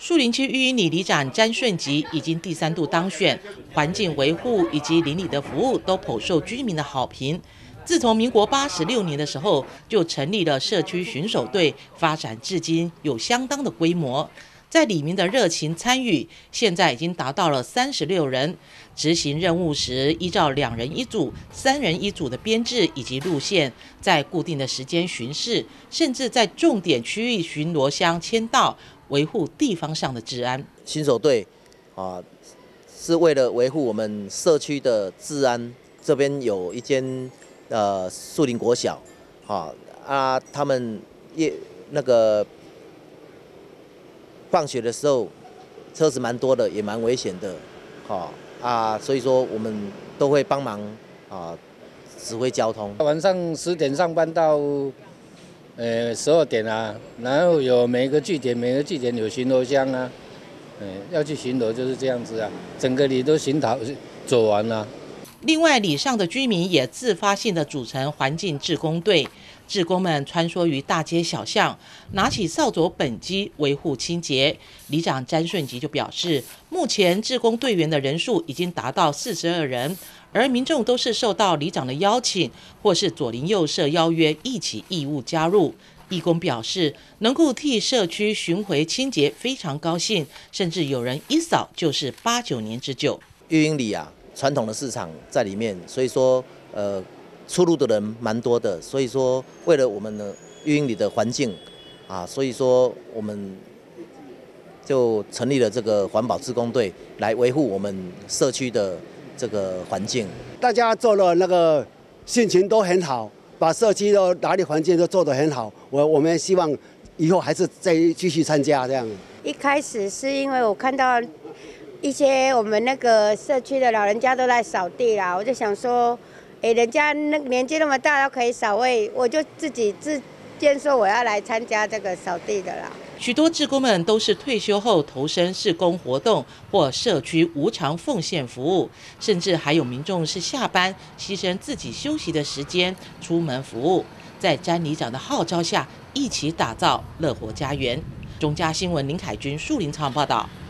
树林区育英里里长詹顺吉已经第3度当选，环境维护以及邻里的服务都颇受居民的好评。自从民国86年的时候就成立了社区巡守队，发展至今有相当的规模。在里民的热情参与，现在已经达到了36人。执行任务时，依照2人1组、3人1组的编制以及路线，在固定的时间巡视，甚至在重点区域巡逻箱签到，维护地方上的治安。 巡守队是为了维护我们社区的治安。这边有一间树林国小，他们放学的时候车子蛮多的，也蛮危险的，所以说我们都会帮忙指挥交通。 晚上10点上班到12点啊，然后有每个据点有巡逻箱啊，要去巡逻就是这样子啊，整个里都走完了。 另外，里上的居民也自发性的组成环境志工队，志工们穿梭于大街小巷，拿起扫帚本机维护清洁。里长詹顺吉就表示，目前志工队员的人数已经达到42人，而民众都是受到里长的邀请，或是左邻右舍邀约一起义务加入。义工表示，能够替社区巡回清洁非常高兴，甚至有人一扫就是8、9年之久。 育英里传统的市场在里面，所以说出入的人蛮多的，所以说为了我们的育英里的环境所以说我们就成立了这个环保志工队，来维护我们社区的这个环境。 大家做了那个心情都很好，把社区的打理环境都做得很好。我们希望以后还是再继续参加这样。 一开始是因为我看到一些我们那个社区的老人家都在扫地啦，我就想说，人家那个年纪那么大都可以扫，我就自荐说我要来参加这个扫地的啦。 许多志工们都是退休后投身志工活动或社区无偿奉献服务，甚至还有民众是下班牺牲自己休息的时间出门服务，在詹里长的号召下，一起打造乐活家园。中嘉新闻林凯君树林采访报道。